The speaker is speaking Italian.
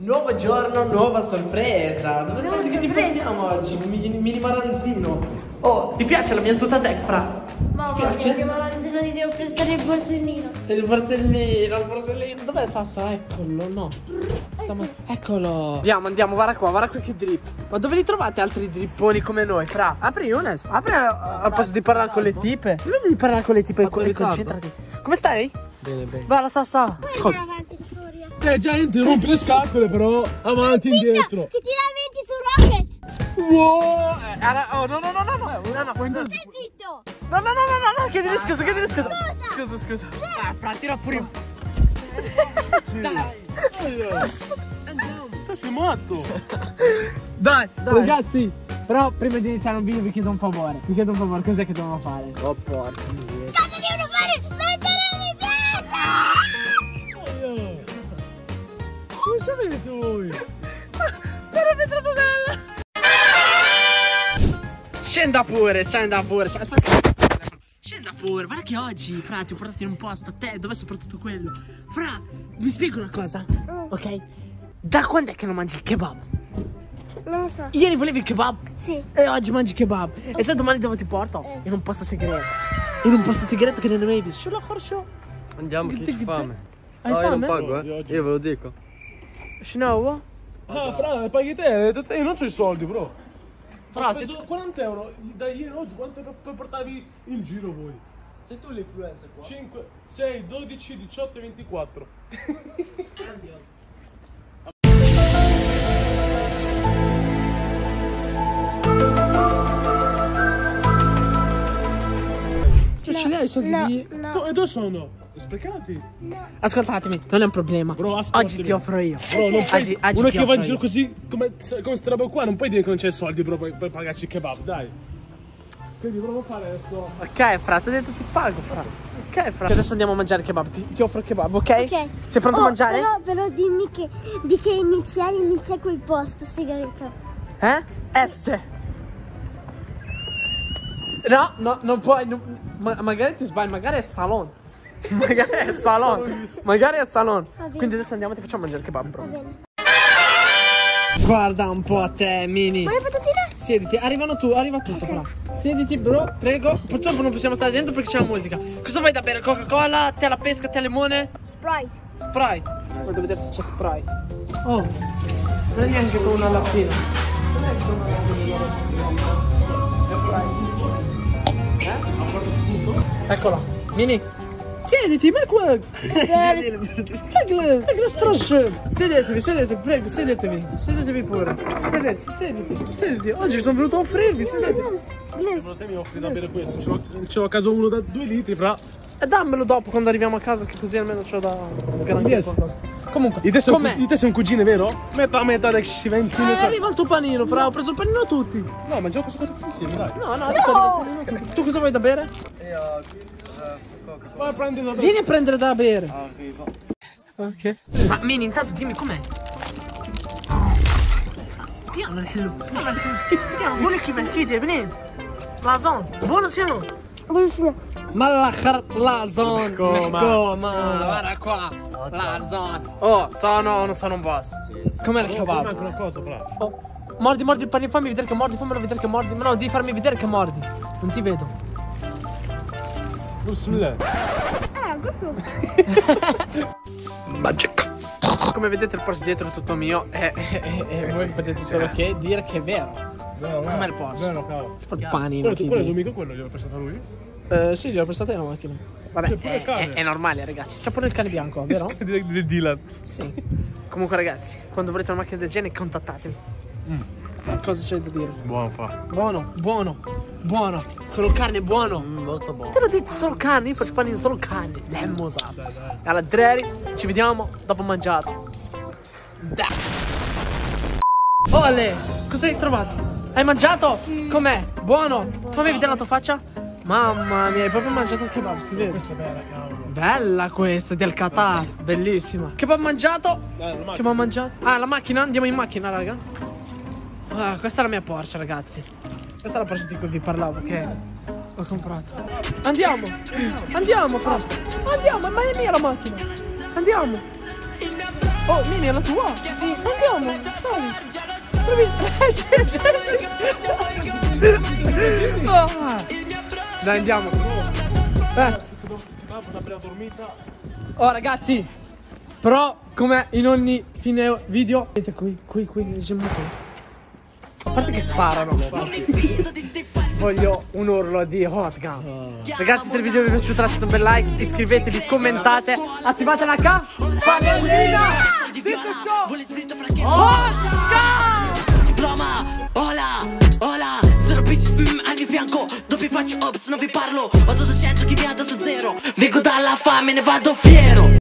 Nuovo giorno, nuova sorpresa. Dove pensi che ti portiamo oggi? Un mini maranzino. Oh, ti piace la mia tuta deck, fra? Mamma ti piace? mia, che maranzino, ti devo prestare il borsellino. Il borsellino, il borsellino. Dov'è Sassa? Eccolo, no. Eccolo. Andiamo, guarda qua che drip. Ma dove li trovate altri dripponi come noi, fra? Apri Unes. Apri al posto di parlare con le tipe. Smette di parlare con le tipe e concentrati. Come stai? Bene, bene. Va la Sassa. Ascolta. Gente, rompe le scatole, però avanti e indietro. Che ti lamenti su Rocket? Wow! Oh, no. Stai zitto. No, chiedili scusa. Scusa. Fra, tira fuori. Dai! Andiamo! Sei matto! Dai. Ragazzi, però prima di iniziare un video vi chiedo un favore. Cos'è che dobbiamo fare? Oh, porca. Cosa devono fare? Mettere mi piace! Come sapete voi? Sarebbe troppo bella. Scenda pure. Aspetta. Scenda pure, guarda che oggi, fra, ti ho portato in un posto, a te, dove è soprattutto quello. Fra, mi spiego una cosa, ok? Da quando è che non mangi il kebab? Non lo so. Ieri volevi il kebab? Sì. E oggi mangi kebab. E sai domani dove ti porto? In un posto segreto. In un posto segreto che non avevi visto. Andiamo che c'è fame. Hai No, io non fame? pago, io ve lo dico. Schnau? Ah, fra, paghi te, io non c'ho i soldi, bro. Fra, Ho se speso 40 euro da ieri oggi, quanto per portarvi in giro voi? Sei tu l'influencer qua? 5, 6, 12, 18 e 24. Tu ce li hai i soldi di... No. E dove sono? Sprecati? Ascoltatemi, non è un problema. Bro, ascoltami. Oggi ti offro io. Bro, non puoi, Oggi uno ti che va in offro giro io. così, come sta roba qua, non puoi dire che non c'è soldi, bro, per pagarci il kebab, dai. Quindi provo a fare adesso. Ok, fra, ti ho detto ti pago, fra. Ok, fra. Adesso andiamo a mangiare kebab. Ti offro il kebab, ok? Ok. Sei pronto a mangiare? Però dimmi che inizia quel posto segreto. S. No, non puoi. Magari ti sbagli, magari è salon. Magari è salon. Va bene. Quindi adesso andiamo e ti facciamo mangiare il kebab, Va bro. bene. Guarda un po' a te, Mini. Ma le patatine? Siediti, arriva tutto, fra. Siediti, bro, prego. Purtroppo non possiamo stare dentro perché c'è la musica. Cosa vuoi da bere? Coca-Cola, tè alla pesca, tè al limone? Sprite. Sprite. Voglio vedere se c'è Sprite. Oh, prendi anche con una lappina. Eccola. Mini. Siediti, ma qua. Sedetevi, prego, sedetevi pure. Sediti. Oggi sono venuto a offrirvi, sedetevi. Secondo te mi offri da bere questo? Ce l'ho a casa uno da 2 litri, fra. E dammelo dopo quando arriviamo a casa, che così almeno c'ho da sgarantire Yes. qualcosa. Comunque, Di te sei com'è? un cugino, vero? Metà che ci si va insieme. Arriva il tuo panino, fra, ho preso il panino a tutti. No, mangiamo questo tutti insieme, dai. No, adesso arriva il panino a tutti. Tu cosa vuoi da bere? Vai a prendere da bere. Vieni a prendere da bere. Arrivo. Ok. Ma Mini, intanto dimmi com'è. Piano, Nello. Piano, vuole che mettete, vieni. La zona, buono siamo. Buonissimo. Ma la zona, Ecco, guarda qua. La zona. Oh, non sono un boss. Com'è il kebab? Manca una cosa, fra. Oh, mordi il panino, fammi vedere che mordi, fammelo vedere che mordi. Ma no, devi farmi vedere che mordi. Non ti vedo. Bismillah. Magic. Come vedete il Porsche dietro è tutto mio e voi potete solo che dire che è vero. Com'è il Porsche? Vero, cavolo. Il panino. Quello è tuo amico, quello gliel'ho prestato a lui? Sì, gliel'ho prestata la macchina. Vabbè, C'è pure il cane. è normale ragazzi. C'è pure il cane bianco, vero? Di Dylan. Sì. Comunque ragazzi, quando volete una macchina del genere contattatemi. Cosa c'è da dire? Buono fa. Buono. Solo carne, buono. Molto buono. Te l'ho detto, solo carne. Io faccio panino solo carne. Lemmosa. Alla Dreri, ci vediamo dopo mangiato. Dai. Ole, cosa hai trovato? Hai mangiato? Sì. Com'è? Buono? Fammi vedere la tua faccia. Mamma mia, hai proprio mangiato un kebab, si vede. Questa è bella, cavolo. Bella questa, del Qatar. Bellissima. Kebab mangiato? Kebab mangiato? Ah, la macchina? Andiamo in macchina, raga. Ah, questa è la mia Porsche, ragazzi. Questa è la Porsche di cui vi parlavo, che ho comprato. Andiamo, fra. Andiamo, ma è mia la macchina. Andiamo. Oh, Mini, è la tua? Andiamo, sali. Dai, andiamo. Oh, ragazzi. Però, come in ogni fine video, vedete qui, diciamo qui. A parte che sparano, voglio un urlo di Hotgun. Ragazzi, se il video vi è piaciuto lasciate un bel like, iscrivetevi, commentate, attivate la campanellina. Diploma, hola, zero pieces, al mio fianco, doppio faccio ops, non vi parlo, ho 200 chi mi ha dato zero, vengo dalla fame, ne vado fiero.